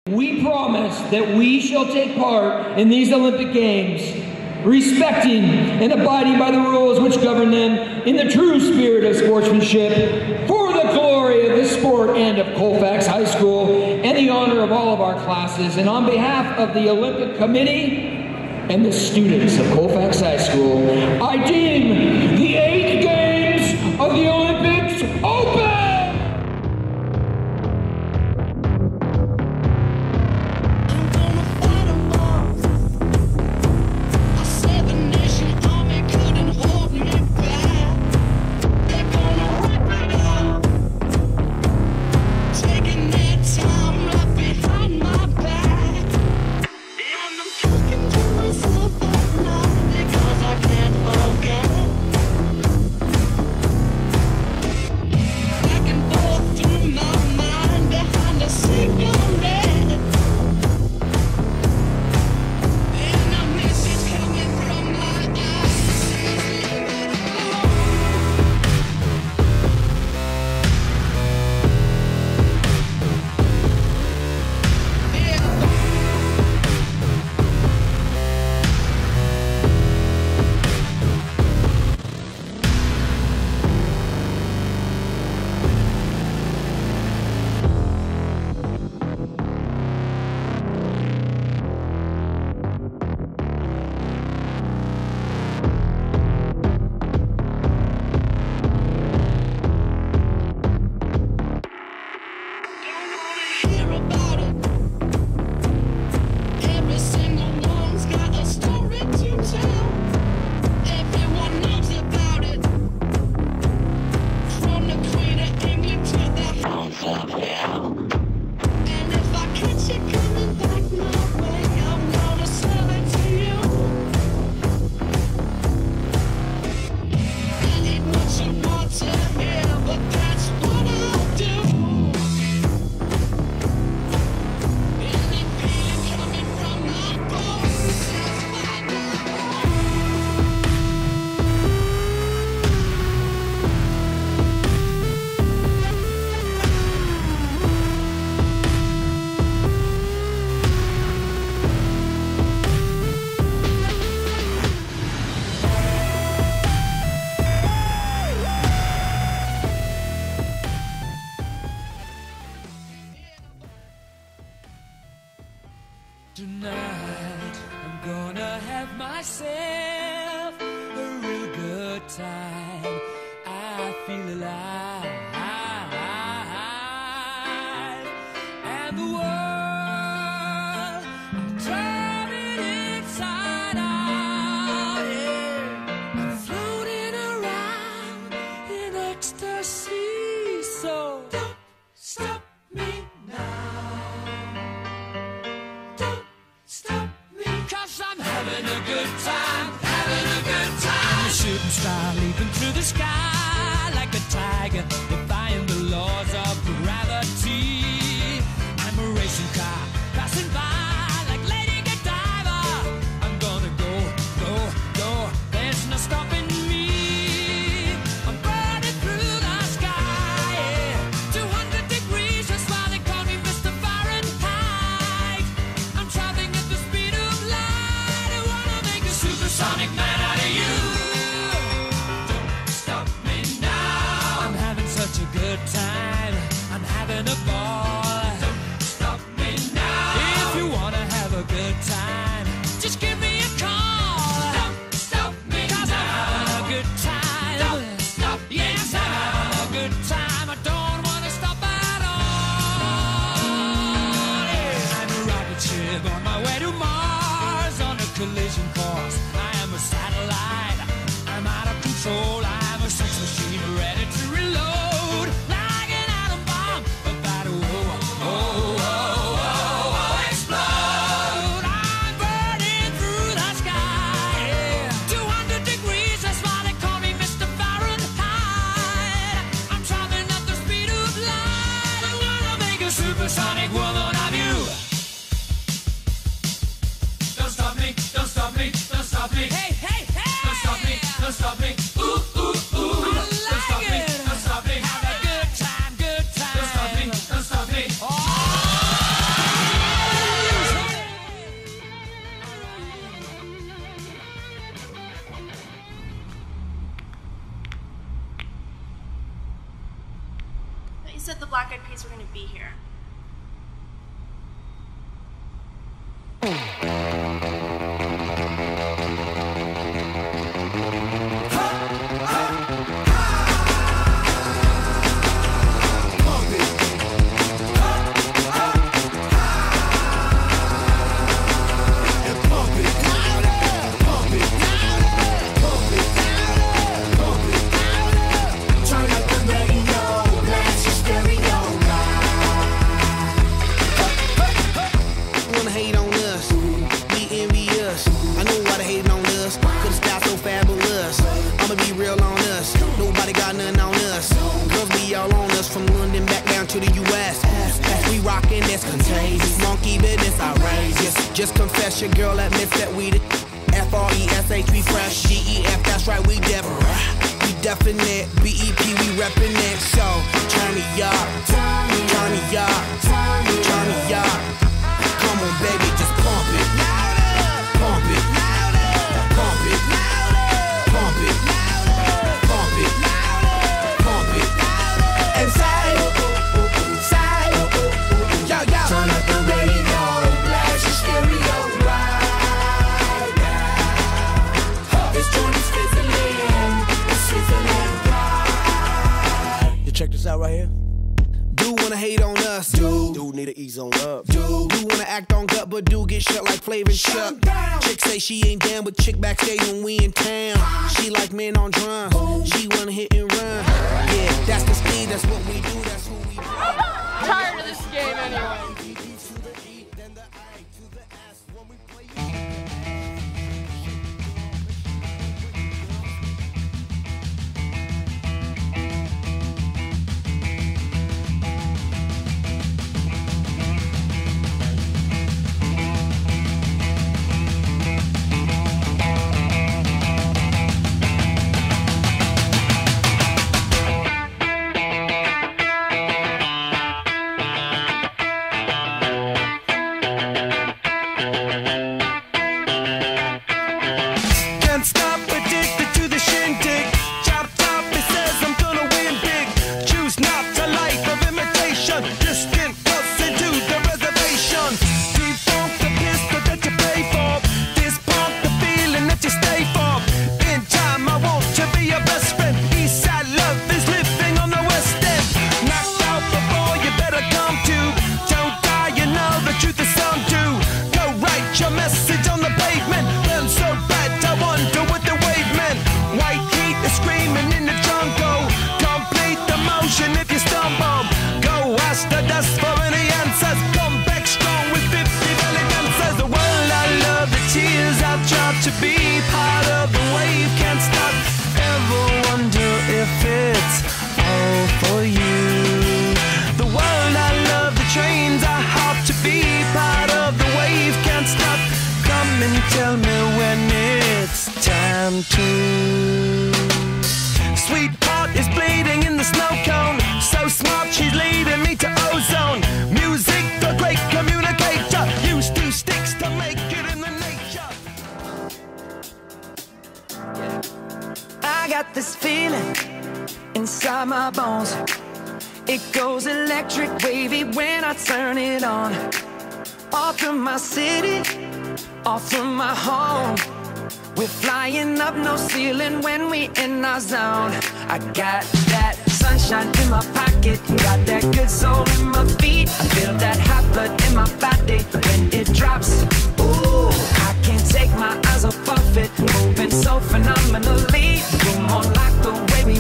We promise that we shall take part in these Olympic Games, respecting and abiding by the rules which govern them in the true spirit of sportsmanship, for the glory of the sport and of Colfax High School, and the honor of all of our classes. And on behalf of the Olympic Committee and the students of Colfax High School, I deem the 8 Games of the Olympics open! Tonight, I'm gonna have myself a real good time. I feel alive, and the world, I'm turning inside out, yeah. I'm floating around in ecstasy, so don't stop me now. I'm having a good time, having a good time. I'm a shooting star leaping through the sky like a tiger, defying the laws of gravity. I'm a racing car passing by like Lady Godiva. I'm gonna go, there's no stopping me. I'm burning through the sky, yeah. 200 degrees, that's why they call me Mr. Fahrenheit. I'm traveling at the speed of light. I wanna make a supersonic man out of you. Don't stop me now. I'm having such a good time. I'm having a ball. Don't stop me now. If you wanna have a good time, just give me a call. Don't stop me now. 'Cause I'm having a good time. Don't stop me now. Yes, I'm having a good time. I don't wanna stop at all. Yeah. I'm a rocket ship on my way to Mars on a collision course. I am a satellite. I'm out of control. I'm a sex machine ready to reload like an atom bomb. About to explode. I'm burning through the sky. Yeah. 200 degrees, that's why they call me Mr. Fahrenheit. I'm traveling at the speed of light. I'm gonna make a supersonic woman of you. Don't stop me, don't stop me, don't stop me. Hey, hey, hey! Don't stop me, don't stop me. Ooh, ooh, ooh. Don't stop me, don't stop me. Have a good time, good time. Don't stop me, don't stop me. Oh! You said the Black Eyed Peas were going to be here. Just confess your girl admits that we the F-R-E-S-H, we fresh, G-E-F, that's right, we definite, B-E-P, we reppin' it, so turn me up, turn me up, turn me up, come on baby, just pump it, pump it, pump it, pump it, pump it, pump it, and side, yo, yo, turn up the radio, blast your stereo right now. This joint is fizzling, it's sizzling right. You check this out right here. Do wanna hate on us, do need to ease on up, do wanna act on gut, but do get shut like Flavor Chuck. Chick say she ain't down, but chick backstage when we in town. She like men on drums, she wanna hit and run. Yeah, that's the speed, that's what we do, that's who we be. Tired of this game anyway. To be part of the wave, can't stop. Ever wonder if it's all for you? The world I love, the trains I hop. To be part of the wave, can't stop. Come and tell me when it's time to. Sweetheart is bleeding in the snow cone. So smart, she's leading me to ozone. Music, the great communicator. Used two sticks to make it in the nature. I got this feeling inside my bones. It goes electric wavy when I turn it on. Off from my city, off from my home. We're flying up, no ceiling when we in our zone. I got that sunshine in my pocket, got that good soul in my feet. I feel that hot blood in my body when it drops. Ooh, I can't take my eyes off of it, moving so phenomenally. You're more like the way we